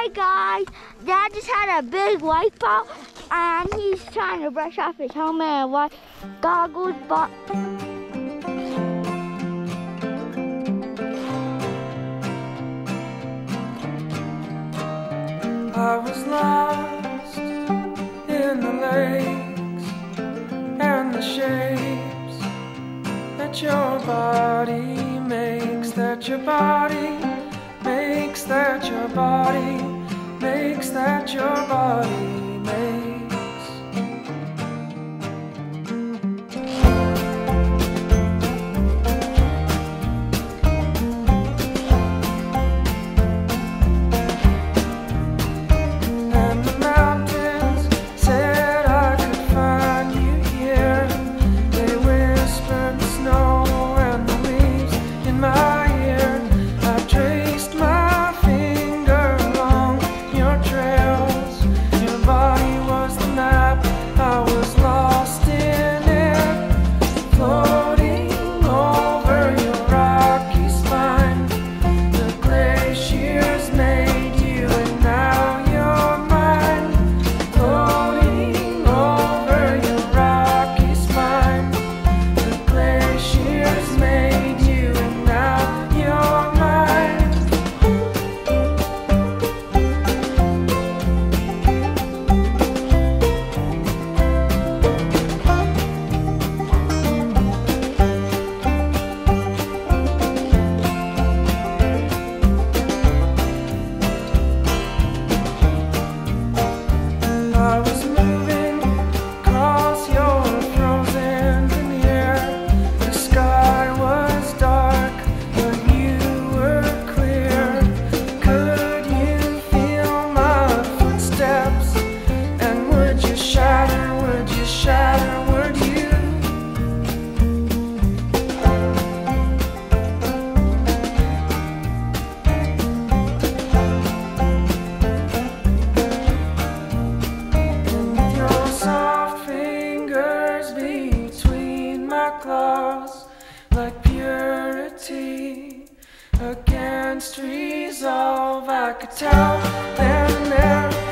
Hey guys, Dad just had a big white ball and he's trying to brush off his helmet and white goggles, but I was lost in the lakes and the shapes that your body makes, that your body makes, that your body makes, that your body makes. And the mountains said I could find you here. They whispered the snow and the leaves in my ear. I traced my finger along your trails. Your body was the map, I was lost in it, floating over your rocky spine. The glaciers made you and now you're mine, floating over your rocky spine. The glaciers made you and now you're mine. I was moving across your frozen veneer. The sky was dark, but you were clear. Could you feel my footsteps? And would you shatter, would you shatter, would you? With your soft fingers between my claws, like purity against resolve, I could tell then and there